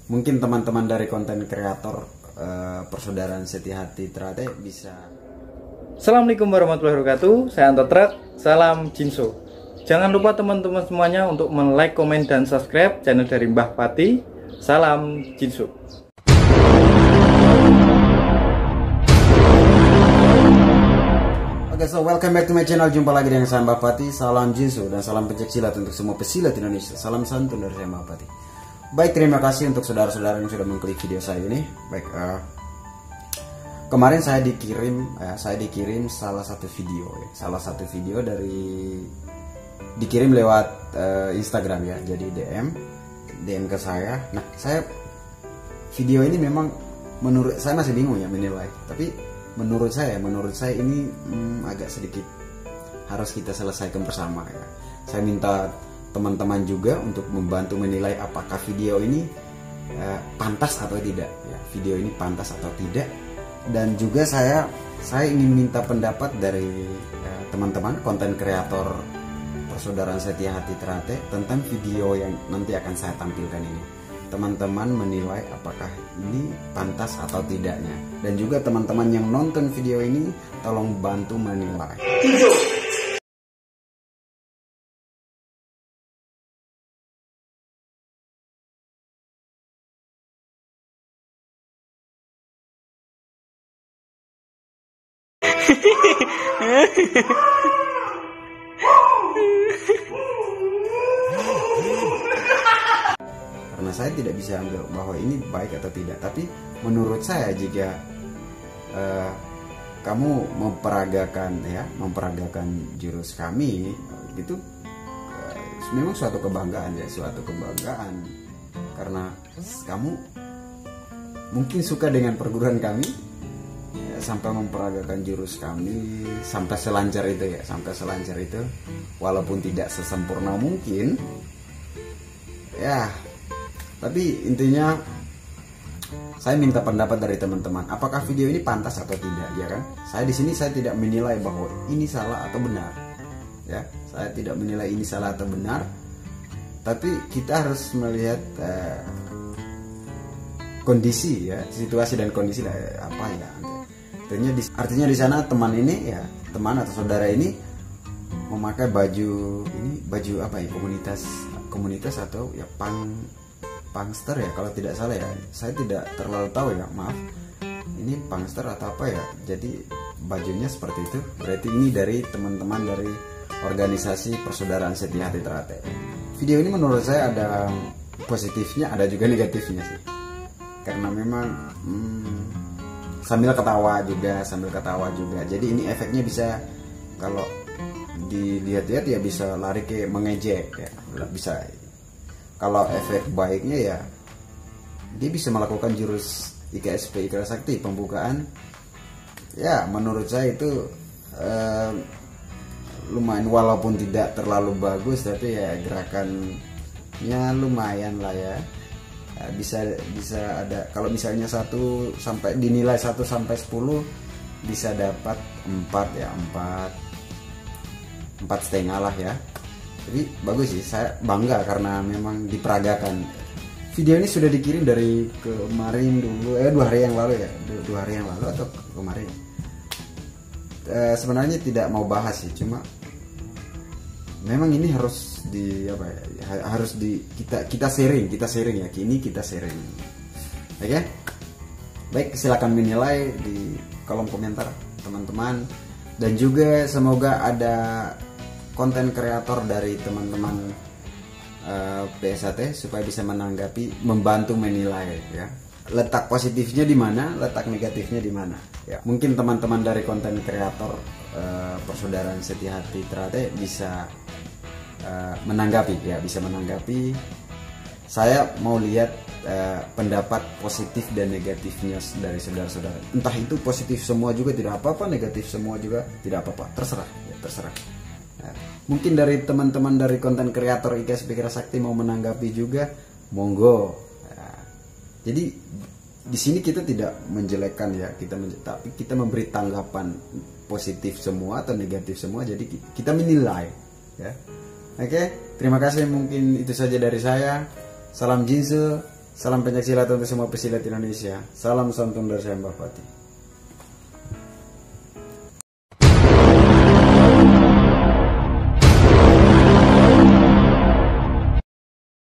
Mungkin teman-teman dari konten kreator persaudaraan Setia Hati Ternate bisa. Assalamualaikum warahmatullahi wabarakatuh. Saya Anto Trak. Salam Jinso. Jangan lupa teman-teman semuanya untuk like, komen, dan subscribe channel dari Mbah Pati. Salam Jinso. Oke, so welcome back to my channel. Jumpa lagi dengan saya Mbah Pati. Salam Jinso dan salam pencaksilat untuk semua pesilat Indonesia. Salam santun dari saya Mbah Pati. Baik, terima kasih untuk saudara-saudara yang sudah mengklik video saya ini. Baik, kemarin saya dikirim salah satu video dikirim lewat Instagram ya. Jadi DM ke saya. Nah, video ini memang menurut saya masih bingung ya menilai. Tapi menurut saya ini agak sedikit harus kita selesaikan bersama ya. Saya minta teman-teman juga untuk membantu menilai apakah video ini pantas atau tidak ya. Video ini pantas atau tidak. Dan juga saya ingin minta pendapat dari teman-teman konten kreator persaudaraan Setia Hati Ternate tentang video yang nanti akan saya tampilkan ini. Teman-teman menilai apakah ini pantas atau tidaknya. Dan juga teman-teman yang nonton video ini tolong bantu menilai. Karena saya tidak bisa ambil bahwa ini baik atau tidak. Tapi menurut saya jika kamu memperagakan jurus kami itu memang suatu kebanggaan ya, karena kamu mungkin suka dengan perguruan kami ya, sampai memperagakan jurus kami sampai selancar itu walaupun tidak sesempurna mungkin ya. Tapi intinya saya minta pendapat dari teman-teman. Apakah video ini pantas atau tidak, ya kan? Saya di sini tidak menilai bahwa ini salah atau benar. Ya, saya tidak menilai ini salah atau benar. Tapi kita harus melihat kondisi ya, situasi dan kondisi apa ya. Artinya di sana teman atau saudara ini memakai baju apa ya, komunitas atau ya pangster ya kalau tidak salah ya, saya tidak terlalu tahu ya, maaf, ini pangster atau apa ya. Jadi bajunya seperti itu, berarti ini dari teman-teman dari organisasi persaudaraan Setia Hati Ternate. Video ini menurut saya ada positifnya, ada juga negatifnya sih, karena memang sambil ketawa juga. Jadi ini efeknya bisa, kalau dilihat-lihat ya bisa lari ke mengejek ya, bisa. Kalau efek baiknya ya dia bisa melakukan jurus IKSP Ikra Sakti pembukaan. Ya menurut saya itu lumayan, walaupun tidak terlalu bagus tapi ya gerakannya lumayan lah ya. Bisa ada, kalau misalnya dinilai 1 sampai 10 bisa dapat 4 ya, 4,5 lah ya. Jadi bagus sih, saya bangga karena memang diperagakan. Video ini sudah dikirim dari kemarin dulu, 2 hari yang lalu ya, 2 hari yang lalu atau kemarin. Sebenarnya tidak mau bahas sih, cuma memang ini harus kita sharing ya, kini kita sharing. Oke? Baik, silakan menilai di kolom komentar teman-teman, dan juga semoga ada konten kreator dari teman-teman PSAT supaya bisa menanggapi, membantu menilai ya. Letak positifnya di mana, letak negatifnya di mana ya. Mungkin teman-teman dari konten kreator persaudaraan Setia Hati Ternate bisa menanggapi. Saya mau lihat pendapat positif dan negatifnya dari saudara-saudara. Entah itu positif semua juga tidak apa-apa, negatif semua juga tidak apa-apa, terserah. Mungkin dari teman-teman dari konten kreator IKSP Ikra Sakti mau menanggapi juga, monggo. Jadi di sini kita tidak menjelekkan ya, tapi kita memberi tanggapan positif semua atau negatif semua. Jadi kita menilai ya. Oke, terima kasih, mungkin itu saja dari saya. Salam Jinso, Salam pencaksilat untuk semua pesilat Indonesia. Salam santun dari saya Mbah Pati.